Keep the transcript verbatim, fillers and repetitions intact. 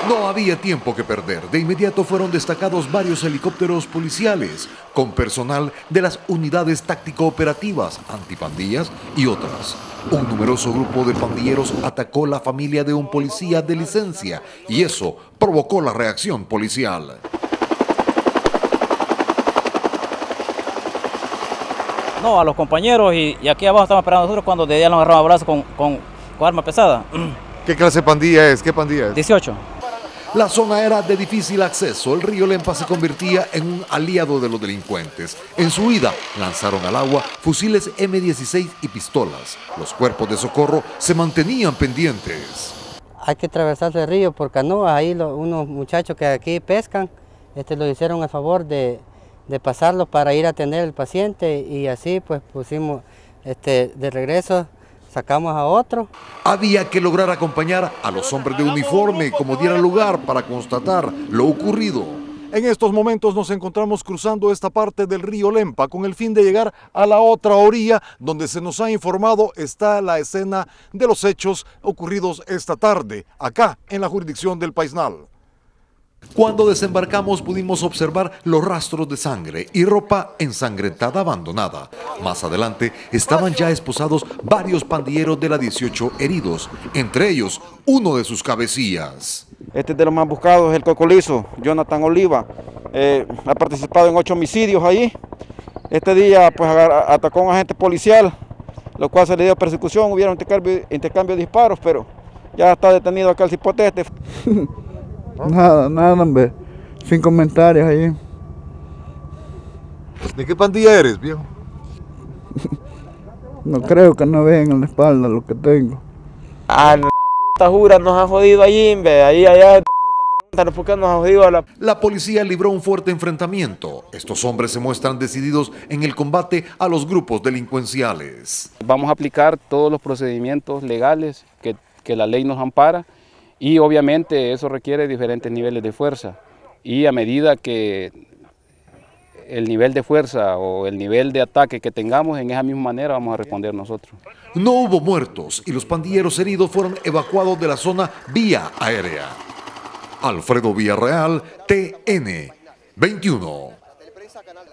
No había tiempo que perder. De inmediato fueron destacados varios helicópteros policiales con personal de las unidades táctico-operativas, antipandillas y otras. Un numeroso grupo de pandilleros atacó la familia de un policía de licencia y eso provocó la reacción policial. No, a los compañeros y, y aquí abajo estamos esperando nosotros cuando de día nos agarraron a brazos con, con, con arma pesada. ¿Qué clase de pandilla es? ¿Qué pandilla es? dieciocho. La zona era de difícil acceso. El río Lempa se convertía en un aliado de los delincuentes. En su huida lanzaron al agua fusiles eme dieciséis y pistolas. Los cuerpos de socorro se mantenían pendientes. Hay que atravesar el río por canoas. Ahí lo, unos muchachos que aquí pescan este, lo hicieron a favor de, de pasarlo para ir a atender al paciente y así pues pusimos este, de regreso. Sacamos a otro. Había que lograr acompañar a los hombres de uniforme como diera lugar para constatar lo ocurrido. En estos momentos nos encontramos cruzando esta parte del río Lempa con el fin de llegar a la otra orilla donde se nos ha informado está la escena de los hechos ocurridos esta tarde, acá en la jurisdicción del Paisnal. Cuando desembarcamos pudimos observar los rastros de sangre y ropa ensangrentada abandonada. Más adelante estaban ya esposados varios pandilleros de la dieciocho heridos, entre ellos uno de sus cabecillas. Este es de los más buscados, el cocolizo, Jonathan Oliva. Eh, ha participado en ocho homicidios ahí. Este día pues atacó a un agente policial, lo cual se le dio persecución, hubiera un intercambio, intercambio de disparos, pero ya está detenido acá el cipote este. Nada, nada, hombre. Sin comentarios ahí. ¿De qué pandilla eres, viejo? No creo que no vean en la espalda lo que tengo. Ah, la puta jura nos ha jodido allí, ve. Ahí, allá, pregúntanos por qué nos ha jodido a la... La policía libró un fuerte enfrentamiento. Estos hombres se muestran decididos en el combate a los grupos delincuenciales. Vamos a aplicar todos los procedimientos legales que, que la ley nos ampara. Y obviamente eso requiere diferentes niveles de fuerza y a medida que el nivel de fuerza o el nivel de ataque que tengamos, en esa misma manera vamos a responder nosotros. No hubo muertos y los pandilleros heridos fueron evacuados de la zona vía aérea. Alfredo Villarreal, T N veintiuno.